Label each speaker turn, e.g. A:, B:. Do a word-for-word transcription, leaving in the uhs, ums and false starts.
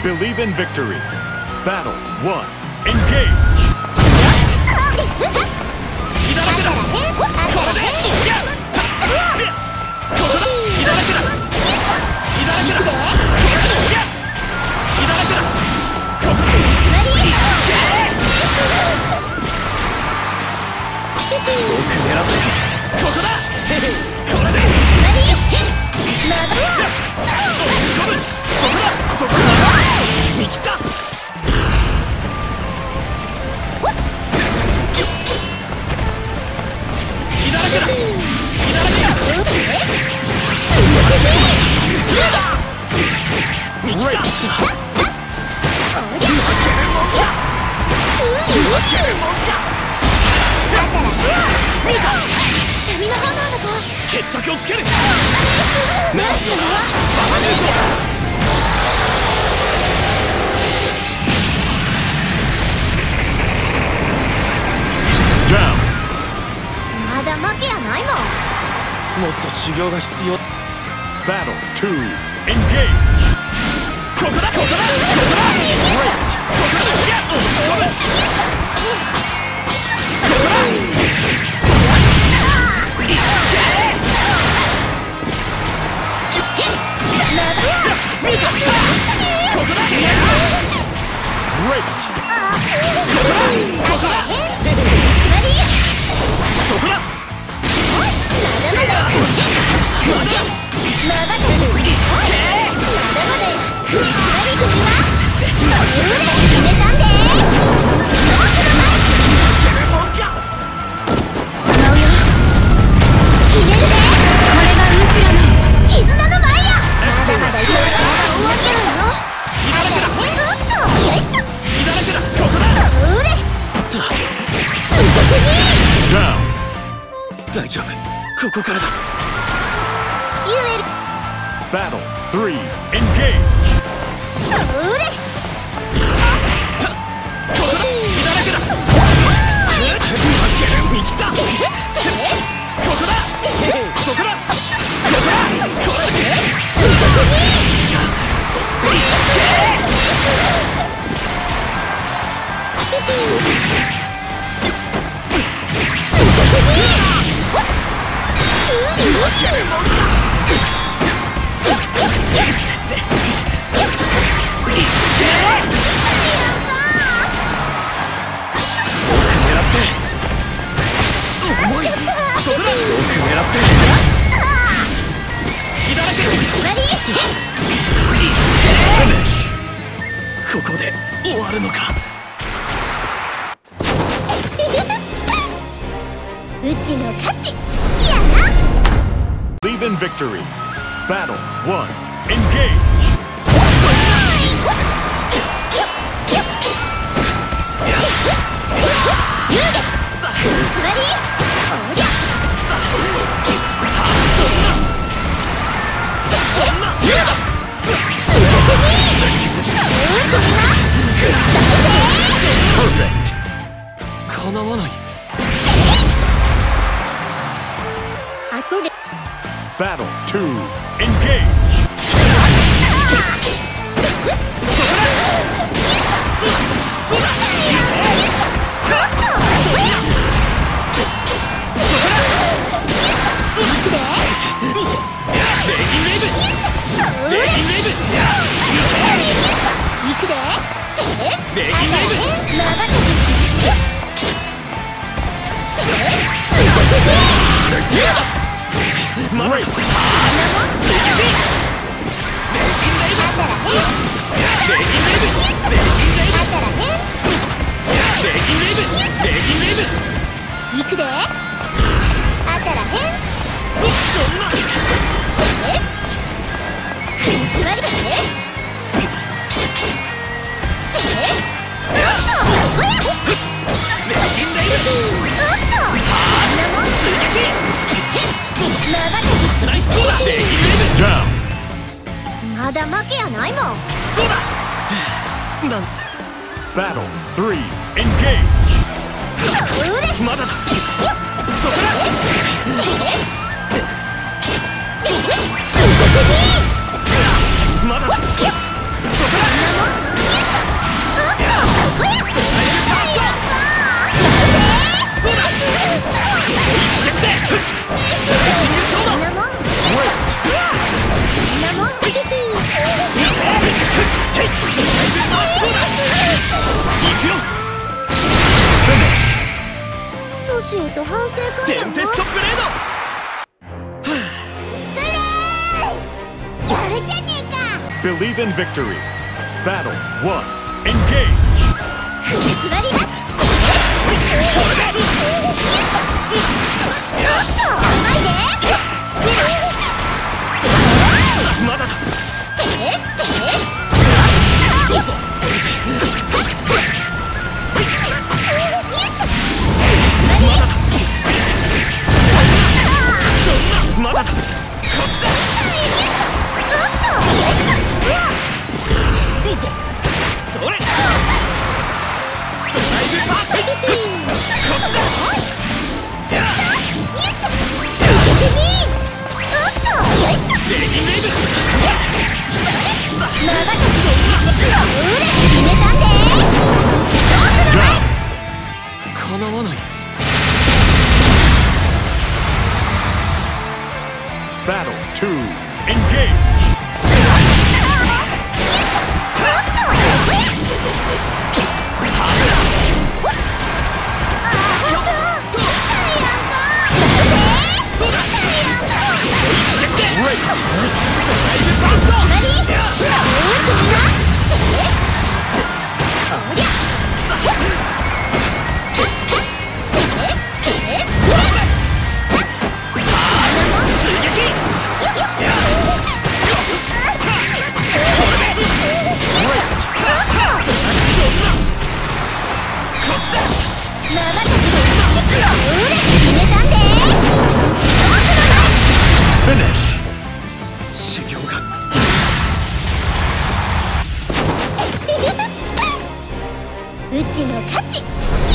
A: Believe in victory. Battle one. Engage.決着をつける。
B: まだ負けやないもん。
A: もっと修行が必要。Battle two. Engage. ここだここだここだ。ここだ。大丈夫、ここからだ。Battle three. Engage.
B: それ。
A: 見切った。ここだ。そこだ。ここで終わるのか。
B: うちの勝ちやな。
A: Believe in victory. Battle one. Engage. かなわない。Battle two. Engage. 行くで。当たらへん。そんな。ふんしわりだね。まだ負けやないもん。そうだ。なん。Battle three. Engage. まだだ。そこだ。まだだ。そこだ。
B: と反省会
A: テンペストブレード。
B: やるじゃねえか。
A: Believe in victory. Battle one. Engage.
B: 縛りだ。
A: まだだ。まだだ。こっちだ。それ。かなわない。Battle two. Engage. Finish. 修行が。
B: うちの勝ち。